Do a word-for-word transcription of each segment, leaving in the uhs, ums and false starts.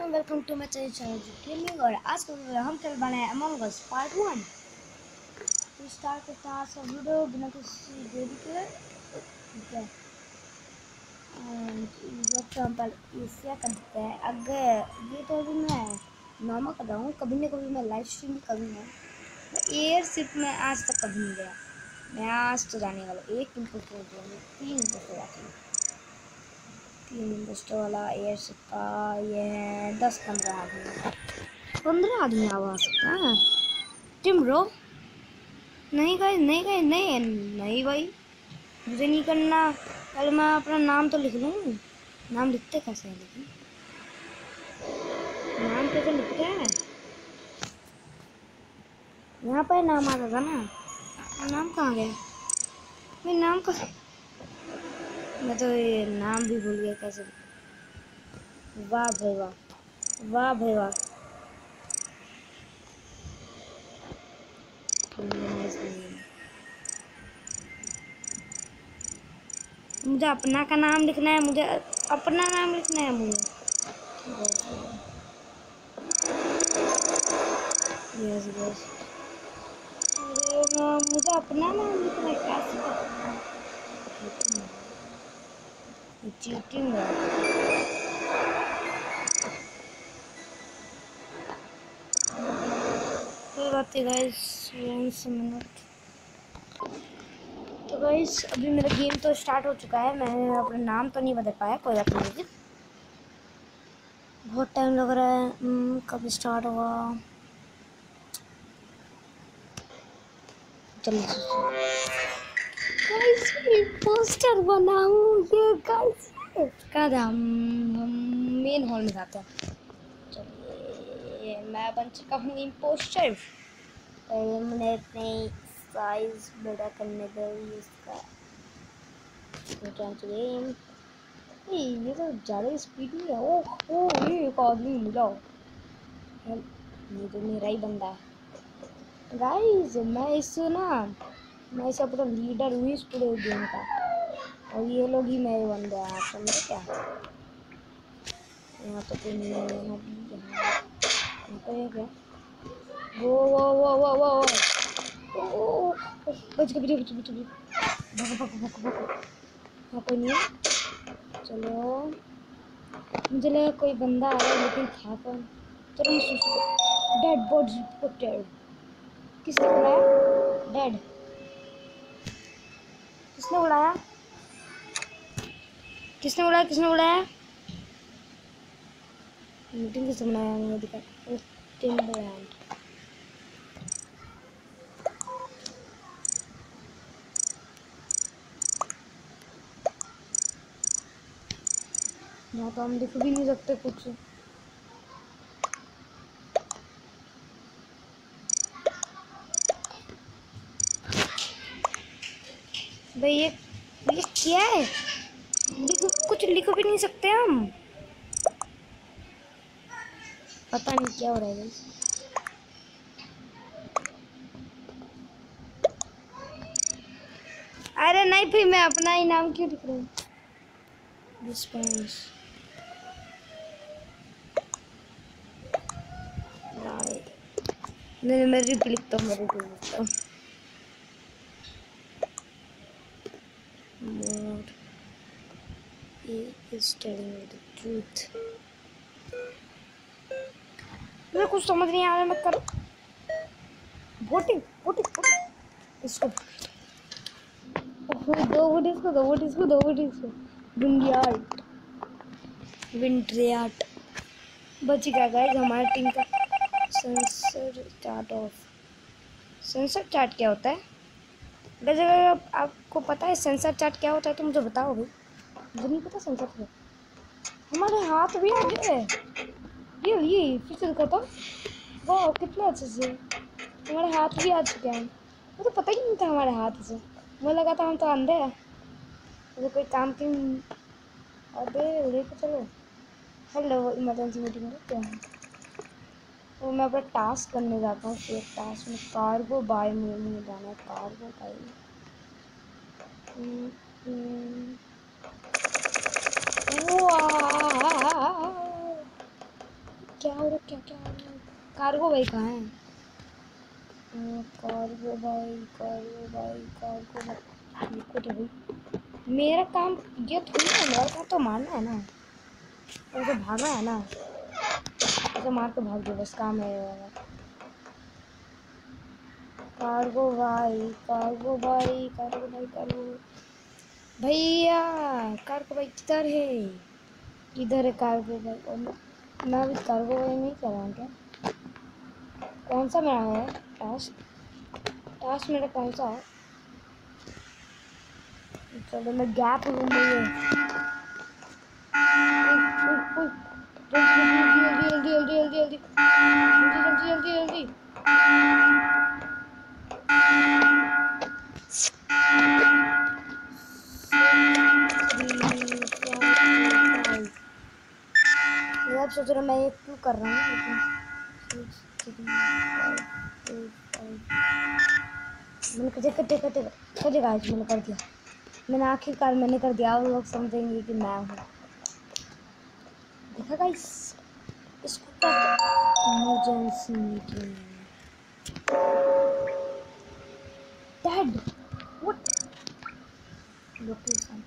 And welcome to my channel gaming. और आज के वीडियो हम खेल बने अमंग अस पार्ट वन। तो स्टार्ट करते हैं आज का वीडियो बिना किसी देरी के। ठीक है, हम पहले इससे करते हैं। अगर ये तो अभी मैं नॉर्मल कर रहा हूँ, कभी ना कभी मैं लाइव स्ट्रीम कभी नहीं। मैं एयरशिप में आज तक कभी नहीं गया। मैं आज तो जाने वाला एक इंपोस्टर तीन इंपोस्टर आती है तीन इंपोस्टर वाला एयरशिप का। ये है दस पंद्रह आदमी पंद्रह आदमी आ सकता है टीम ब्रो। नहीं भाई नहीं भाई नहीं नहीं भाई, मुझे नहीं करना। पहले मैं अपना नाम तो लिख लूँ। नाम लिखते कैसे हैं, लेकिन नाम कैसे लिखते हैं? यहाँ पर नाम आता था ना, नाम कहाँ गया? मेरा नाम का मैं तो ये नाम भी भूल गया कैसे। वाह भाई वाह, वाह भाई वाह। मुझे अपना का नाम लिखना है, मुझे अपना नाम लिखना है मुझे। यस यस, मुझे अपना नाम लिखना है। कैसे चीटिंग है? कोई बात नहीं गाइस, मिनट। तो गाइस अभी मेरा गेम तो स्टार्ट हो चुका है। मैंने अपना नाम तो नहीं बदल पाया, कोई बात नहीं, लेकिन बहुत टाइम लग रहा है। कब स्टार्ट होगा? चलिए गाइस, पोस्टर बनाऊं ये गाइस। कहाँ था? हम मेन हॉल में जाते हैं। चलिए मैं बन चुका हूँ इम्पोस्टर। मैंने अपने साइज बड़ा करने दो इसका। ये तो ज़्यादा स्पीड नहीं है। ओह ओह, ये एक आदमी मिला। ये तो मेरा ही बंदा है गाइस। मैं इस ना मैं इसे पूरा लीडर हूँ इस पूरे गेम का, और ये लोग ही मेरे बंदे हैं। आप समझे क्या? यहाँ तो कोई नहीं है। यहाँ भी यहाँ पे है क्या? वो वो वो वो वो वो बच गए बच गए बच गए। भगो भगो भगो भगो, यहाँ कोई नहीं है। चलो, मुझे लगा कोई बंदा आ रहा है, लेकिन था कौन? चलो डेड बॉडी रिपोर्टेड। किसने बुलाया? डेड किसने बुलाया? किसने बुलाया? किसने बुलाया? मीटिंग किसने बनाया? मुझे दिखा टीम ब्रांड। यहाँ तो हम दिख भी नहीं सकते कुछ। भाई ये ये क्या है? लिख, कुछ लिख भी नहीं सकते हम। पता नहीं क्या हो रहा है। अरे नहीं भाई, मैं अपना ही नाम क्यों लिख रहा हूँ? डिस्पेंस नहीं, मैं रिप लिखता हूँ। मैं रिप लिखता हूँ। More he is telling me the truth. मुझे कुछ समझ नहीं आ रहा। मैं करूँ वोटिंग वोटिंग वोटिंग इसको दो वोट, इसको दो वोट, इसको दो वोट, इसको विंडियार्ट विंड्रियाट बच गया गाइस हमारी टीम का। Sensor chart off. Sensor chart क्या होता है? वैसे अगर आपको पता है सेंसर चार्ट क्या होता है तो मुझे बताओ भाई। मुझे नहीं पता सेंसर चार्ट। हमारे हाथ भी आ गए। ये ये फिर से दिखाता हूँ। वाह कितना अच्छे से हमारे हाथ भी आ चुके हैं। मुझे पता ही नहीं था हमारे हाथ से। मुझे लगा था हम तो अंधे हैं। मुझे कोई काम की। अबे लेके चलो। हेलो इमरजेंसी मीटिंग में क्या है? तो मैं अपना टास्क करने जाता हूँ। फिर टास्क में कार्गो बाय में मुझे जाना है। कार्गो बाय क्या हो रहा क्या क्या हो रहा है? कार्गो भाई कहाँ है? कार्गो भाई कार्गो भाई कार्गो भाई रुको तो भाई, मेरा काम ये थोड़ी है, मेरा काम तो मारना है ना, और तो भागना है ना, तो मार के भाग दो बस, काम है वाला। कार्गो भाई कार्गो भाई कार्गो भाई कार्गो भैया, कार्गो भाई किधर है? किधर है कार्गो भाई? और मैं अभी कार्गो भाई नहीं कर रहा हूँ क्या? कौन सा मेरा है टास्क? टास्क मेरा कौन सा है? चलो मैं गैप रूम में ये जल्दी जल्दी जल्दी जल्दी जल्दी जल्दी जल्दी जल्दी जल्दी अब सोच रहा मैं ये क्यों कर रहा हूँ, लेकिन मैंने कटे कटे कटे कटे गाइस, मैंने कर दिया, मैंने आखिरकार मैंने कर दिया, और लोग समझेंगे कि मैं हूँ। देखा गाइस, इसको emergency meeting dead what location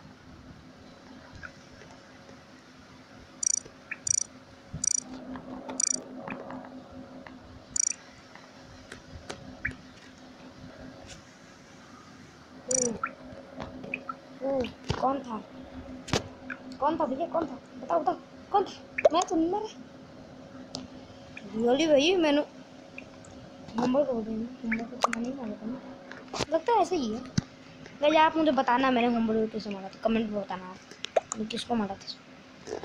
ओ कौन था कौन था भैया, कौन था बताओ बताओ कौन था? मैं तो नहीं मरा रियली भाई, मैंने नंबर बोल रही हूँ, नंबर को तो नहीं मारा था ना, लगता है ऐसे ही है। वैसे आप मुझे बताना मैंने होमवर्क किसे मारा था, कमेंट में बताना आप मैं किसको मारा था।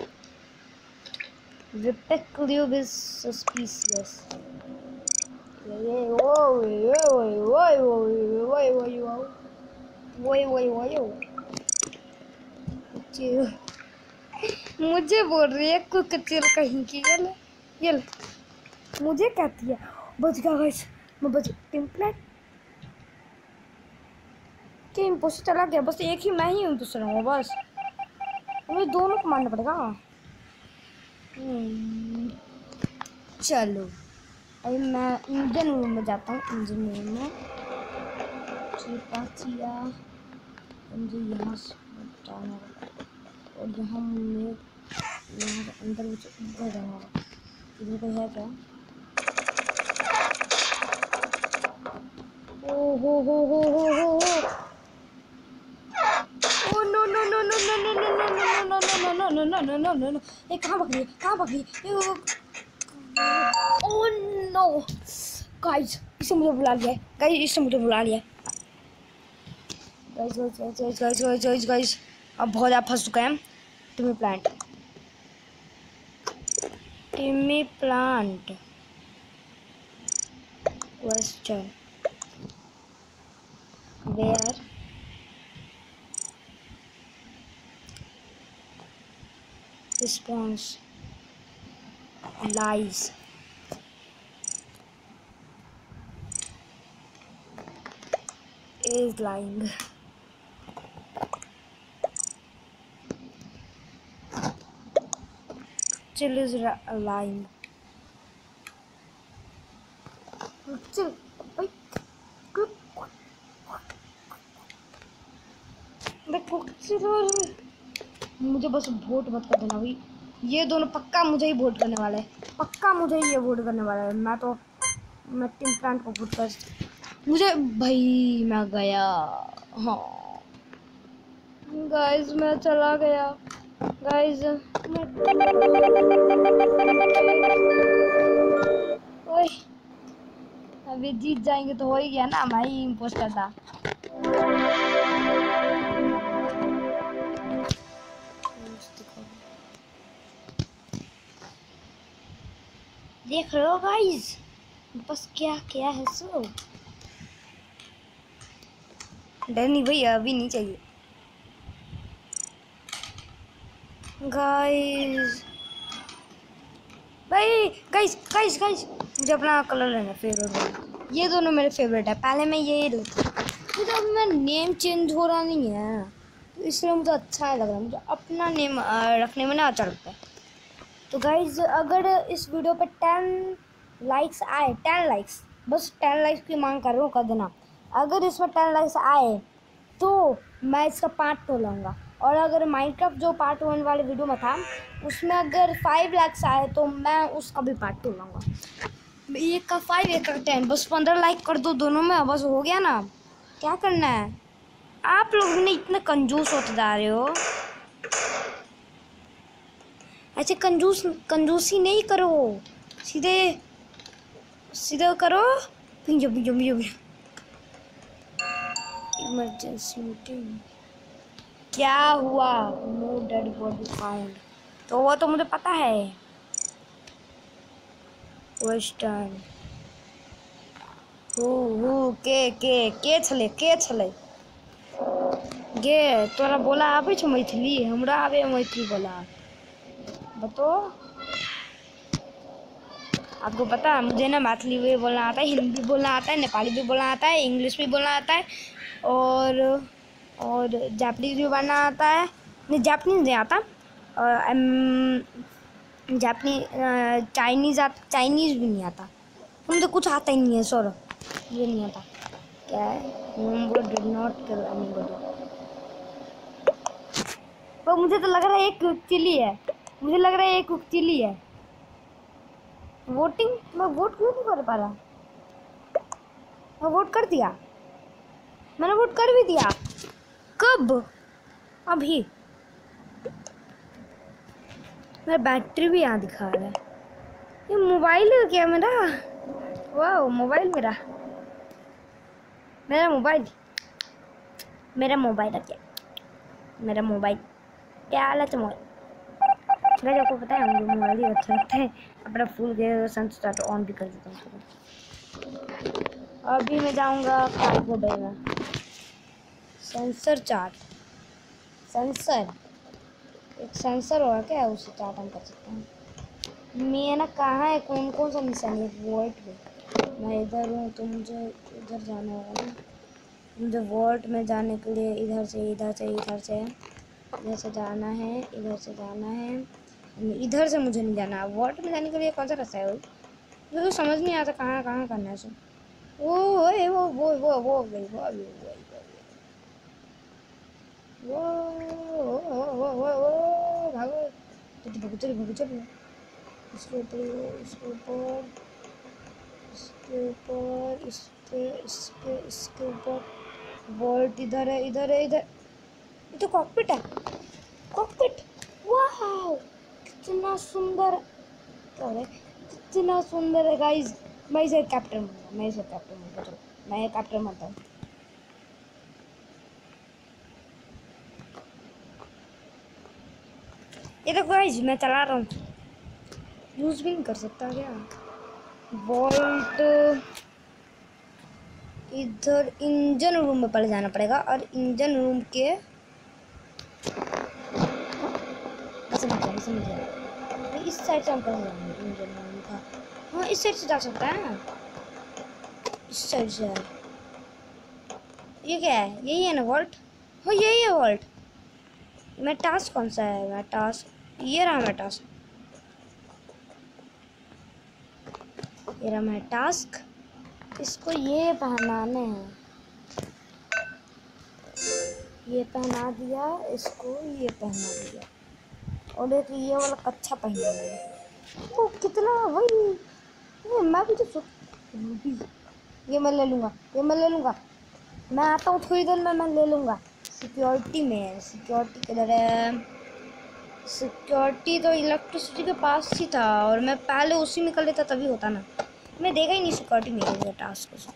Rebecca is suspicious. मुझे बोल रही है कोई कचर कहीं की, ये ले ये ले, मुझे कहती है बच गया गाइस, मैं बच टिम्पलेट के इम्पोस्ट चला गया, बस एक ही मैं ही हूँ दूसरा हूँ, बस मुझे दोनों को मारना पड़ेगा। चलो अभी मैं इंजन रूम में जाता हूँ, इंजन रूम में चिया मुझे यहाँ से जाना होगा, और यहाँ में यहाँ से अंदर उधर जाना होगा, इधर कोई है क्या? ओ हो हो हो हो हो हो oh no no no no no no no no no no no no no no no no no, ये कहाँ भाग रही है, कहाँ भाग रही है? ओ नो गाइस, इसे मुझे बुला लिया है गाइस, इसे मुझे बुला लिया है guys guys guys guys guys guys guys, अब बहुत ज़्यादा फंस चुका है। Timmy plant Timmy plant question where response lies is lying chill is lying chill देखो चिल, मुझे बस वोट मत कर देना भाई, ये दोनों पक्का मुझे ही वोट करने वाला है, पक्का मुझे ही ये वोट करने वाला है, मैं तो मैं टीम प्लांट को वोट कर मुझे भाई, मैं गया। हाँ गाइस मैं चला गया गाइस, मैं ओए अभी जीत जाएंगे तो हो ही गया ना, मैं ही इम्पोस्टर था। देख रहे हो गाइस, बस क्या क्या है सो, डर नहीं भैया, अभी नहीं चाहिए गाइस। भाई गाइस गाइस गाइस, मुझे अपना कलर लेना फेवरेट, ये दोनों मेरे फेवरेट है, पहले मैं यही लेता, मुझे अब मेरा नेम चेंज हो रहा नहीं है, तो इसलिए मुझे अच्छा लग रहा है, मुझे अपना नेम रखने में ना अच्छा लगता है। तो गाइज अगर इस वीडियो पे टेन लाइक्स आए, टेन लाइक्स, बस टेन लाइक्स की मांग कर रहा हूँ, कर देना। अगर इसमें टेन लाइक्स आए तो मैं इसका पार्ट टू लाऊंगा। और अगर माइनक्राफ्ट जो पार्ट वन वाले वीडियो में था उसमें अगर फाइव लाइक्स आए तो मैं उसका भी पार्ट टू लाऊंगा। एक का फाइव, एक का टेन, बस पंद्रह लाइक कर दो दोनों में, बस हो गया ना। क्या करना है? आप लोग ने इतने कंजूस होते जा रहे हो। ऐसे कंजूस कंजूसी नहीं करो, सीधे सीधे करो। पिंजो पिंजो पिंजो इमरजेंसी मीटिंग। क्या हुआ? No dead body found. तो वो तो मुझे पता है। वेस्टर्न हु हु के के के छले के छले गे तोरा बोला आबै छ मैथिली? हमरा आबे मैथिली बोला। बतो आपको पता है मुझे ना मैथिली भी बोलना आता है, हिंदी भी बोलना आता है, नेपाली भी बोलना आता है, इंग्लिश भी बोलना आता है, और और जापानीज भी बोलना आता है। नहीं, जापानीज नहीं आता, जापानी चाइनीज आता, चाइनीज भी नहीं आता। मुझे कुछ आता ही नहीं है, सॉरी, ये नहीं आता। क्या है? Did not kill anybody. तो मुझे तो लग रहा है एक चिली है, मुझे लग रहा है एक चिली है। वोटिंग, मैं वोट क्यों नहीं कर पा रहा? मैं वोट कर दिया, मैंने वोट कर भी दिया। कब? अभी। मेरा बैटरी भी यहाँ दिखा रहा है। ये मोबाइल है क्या मेरा? वाह, मोबाइल मेरा मेरा मोबाइल मेरा मोबाइल है क्या? मेरा मोबाइल क्या हाल है तुम्हारा? मैं आपको पता है मुझे मोबाइल ही अच्छा लगता है। अपना फुल के सन स्टार्ट ऑन भी कर देता हूँ। अभी मैं जाऊँगा कार्गो बे में। सेंसर चार्ट, सेंसर एक सेंसर होगा क्या, उसे चार्ट हम कर सकते हैं। मैं ना कहाँ है, कौन कौन सा निशान है? वोल्ट पे मैं इधर हूँ, तो मुझे इधर जाना होगा ना। मुझे वोल्ट में जाने के लिए इधर से इधर से इधर से इधर से जाना है, इधर से जाना है, इधर से मुझे नहीं जाना। वोल्ट में जाने के लिए कौन सा रास्ता है? मुझे तो समझ नहीं आता कहाँ कहाँ करना है सो। वो वो वो वो वो वो गई वो अभी वो वो वो वो वो भागो, भागो चलो भागो चलो। इसके ऊपर, इसके ऊपर, इसके ऊपर, इसके इसके इसके ऊपर। वोल्ट इधर है, इधर है, इधर। ये तो कॉकपिट है, कॉकपिट। वाह, कितना सुंदर, अरे कितना सुंदर है गाइस। मैं इसे कैप्टन बनूंगा, मैं इसे कैप्टन बनूंगा। चलो मैं ये कैप्टन बनता हूँ। ये तो गाइस मैं चला रहा हूँ, यूज भी नहीं कर सकता क्या? वोल्ट इधर इंजन रूम में पहले जाना पड़ेगा, और इंजन रूम के समझ गया, इस साइड से हम कर जाएंगे इंजन रूम का। हाँ, इस साइड से जा सकता है, इस साइड से। ये क्या है? यही है ना वोल्ट? हाँ यही है वोल्ट। मैं टास्क कौन सा है? मैं टास्क, ये रहा मैं टास्क, ये रहा मैं टास्क। इसको ये पहनाने हैं, ये पहना दिया, इसको ये पहना दिया, और एक ये वाला कच्छा पहना दिया। वो कितना, वही ये मैं भी तो, ये मैं ले लूँगा, ये मैं ले लूँगा। मैं आता हूँ थोड़ी देर में, मैं ले लूँगा। सिक्योरिटी में, सिक्योरिटी किधर है? सिक्योरिटी तो इलेक्ट्रिसिटी के पास ही था, और मैं पहले उसी में कर लेता तभी होता ना। मैं देखा ही नहीं सिक्योरिटी में है टास्क को।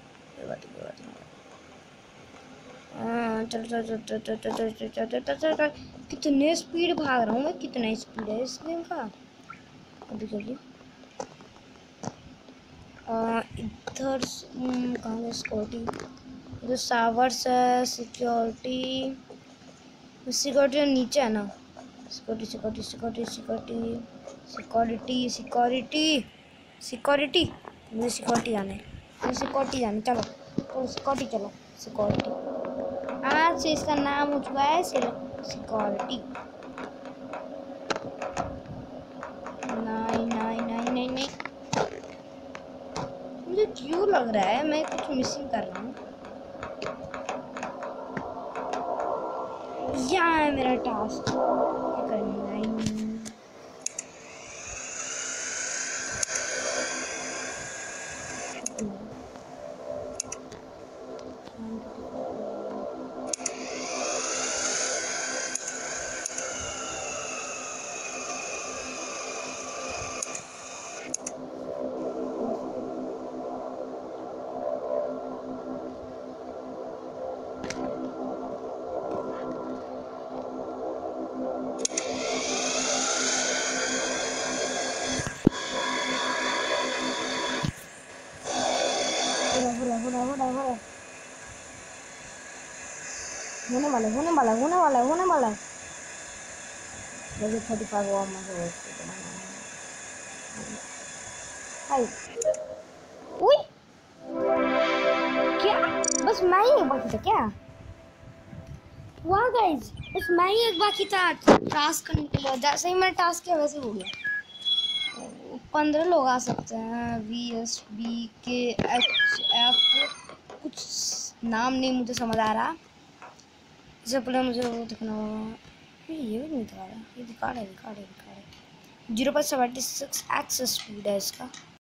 हाँ चल चल चल चल चल चल चल चल चल चल चल। कितने स्पीड भाग रहा हूँ मैं, कितना स्पीड है इस गेम का। अभी चलिए इधर कहाँ है सिक्योरिटी? इधर सावर्स है, सिक्योरिटी, सिक्योरिटी नीचे है ना। Security security security security security security security मुझे सिक्योरिटी आना है, मुझे सिक्योरिटी जाना। चलो तो सिक्योरिटी, चलो सिक्योरिटी। आज से इसका नाम हो चुका है सिक्योरिटी। क्यों लग रहा है मैं कुछ मिसिंग कर रहा हूँ? यहाँ है मेरा टास्क, क्या करना है? होने वाला होने वाला होने वाला होने वाला मुझे थर्टी फाइव हुआ मुझे हाय उई क्या बस मैं ही एक बाकी था क्या? वाह गाइस बस मैं ही एक बाकी था टास्क करने के बाद। जैसे ही मैंने टास्क किया वैसे हो गया। पंद्रह लोग आ सकते हैं। V S B K H F कुछ नाम नहीं मुझे समझ आ रहा। इससे पहले मुझे वो दिखना होगा। ये भी नहीं दिखा रहा। ये दिखा रहा है दिखा रहा है दिखा रहा है जीरो पर सेवेंटी सिक्स एक्सेस स्पीड है इसका।